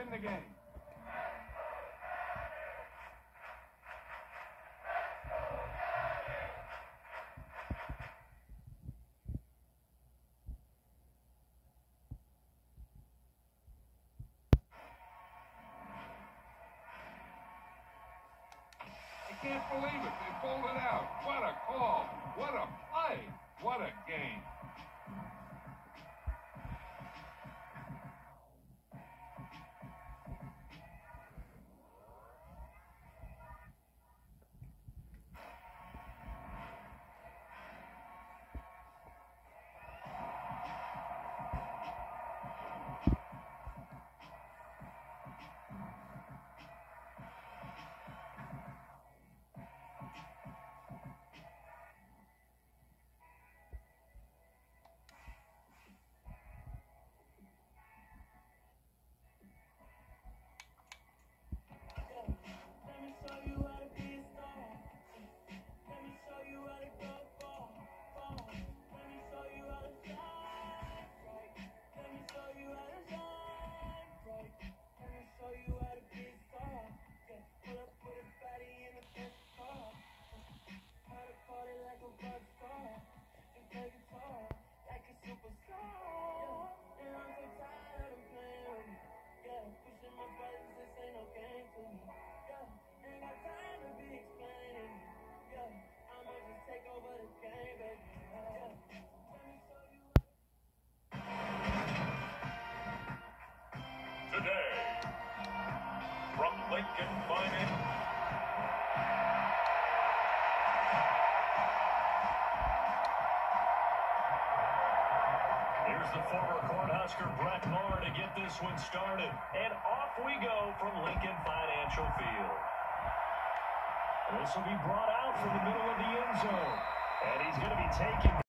win the game. I can't believe it. They pulled it out. What a call. What a play. What a game. Today, from Lincoln Finance. Here's the former Cornhusker Brett Maher to get this one started. And off we go from Lincoln Financial Field. This will be brought out from the middle of the end zone. And he's going to be taken.